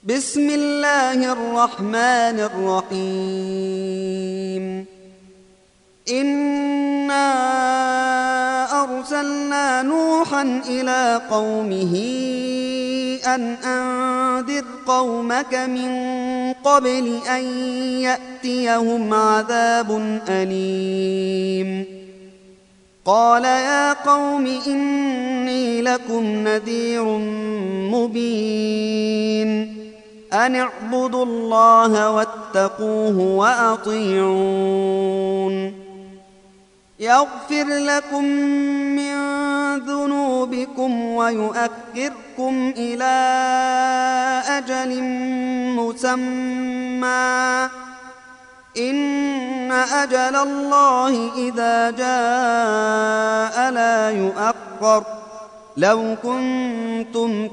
بسم الله الرحمن الرحيم. إنا أرسلنا نوحا إلى قومه أن أنذر قومك من قبل أن يأتيهم عذاب أليم. قال يا قوم إني لكم نذير مبين أن اعبدوا الله واتقوه وأطيعون يغفر لكم من ذنوبكم ويؤخركم إلى أجل مسمى إن أجل الله إذا جاء لا يؤخر لو كنتم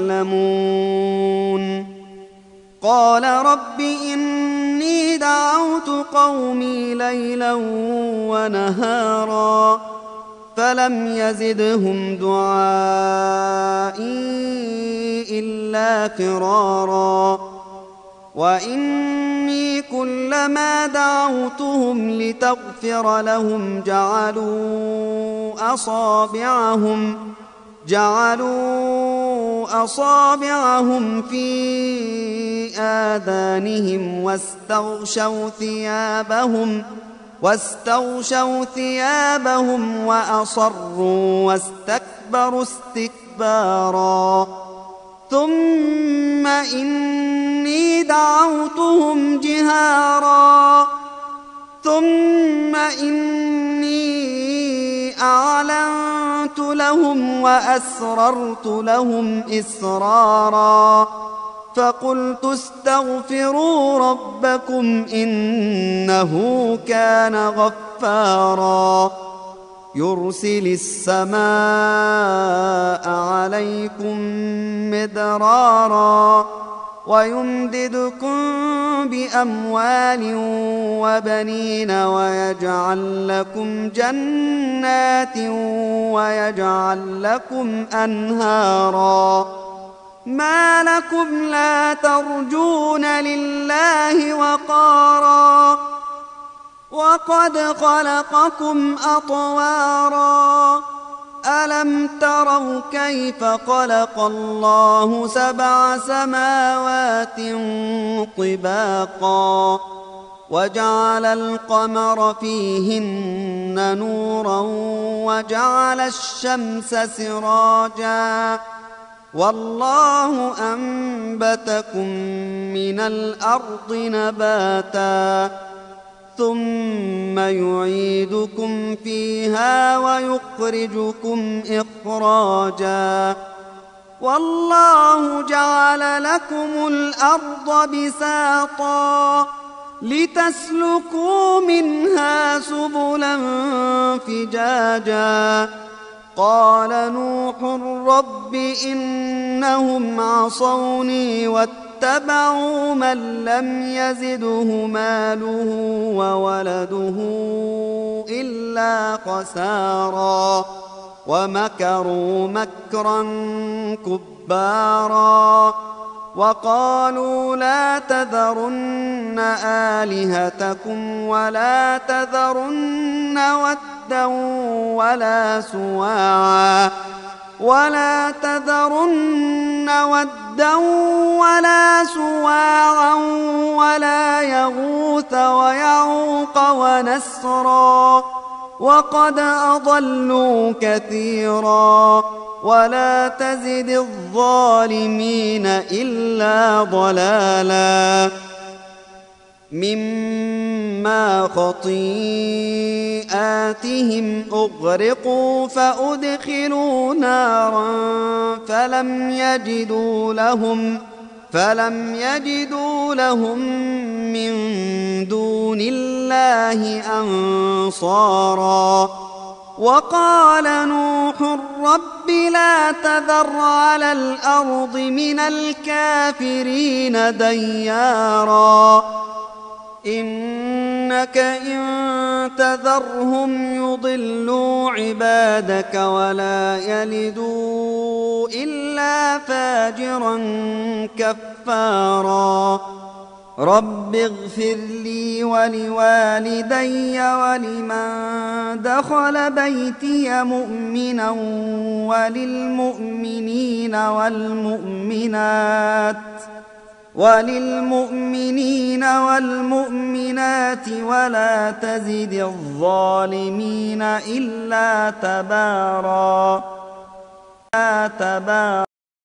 تعلمون. قال رب إني دعوت قومي ليلا ونهارا فلم يزدهم دعائي إلا فرارا وإني كلما دعوتهم لتغفر لهم جعلوا أصابعهم في آذانهم واستغشوا ثيابهم وأصروا واستكبروا استكبارا. ثم إني دعوتهم جهارا ثم إني أعلنت لهم وأسررت لهم إسرارا فقلت استغفروا ربكم إنه كان غفارا يرسل السماء عليكم مدرارا ويمددكم بأموال وبنين ويجعل لكم جنات ويجعل لكم أنهارا. ما لكم لا ترجون لله وقارا وقد خلقكم أطوارا. ألم تروا كيف خلق الله 7 سماوات طباقا وجعل القمر فيهن نورا وجعل الشمس سراجا والله أنبتكم من الأرض نباتا ثم يعيدكم فيها ويخرجكم إخراجا. والله جعل لكم الأرض بساطا لتسلكوا منها سبلا فجاجا. قال نوح رب إنهم عصوني واتبعوا من لم يزده ماله وولده إلا خسارا ومكروا مكرا كبارا. وقالوا لا تذرن آلهتكم ولا تذرن ودا ولا سواعا ولا يغوث ويعوق ونسرا وقد أضلوا كثيرا ولا تزد الظالمين إلا ضلالا. مما خطيئاتهم أغرقوا فأدخلوا نارا فلم يجدوا لهم من دون الله أنصارا. وقال نوح رب لا تذر على الأرض من الكافرين ديارا إنك إن تذرهم يضلوا عبادك ولا يلدوا إلا فاجرا كفارا رب اغفر لي ولوالدي ولمن دخل بيتي مؤمنا وللمؤمنين والمؤمنات ولا تزد الظالمين إلا تبارا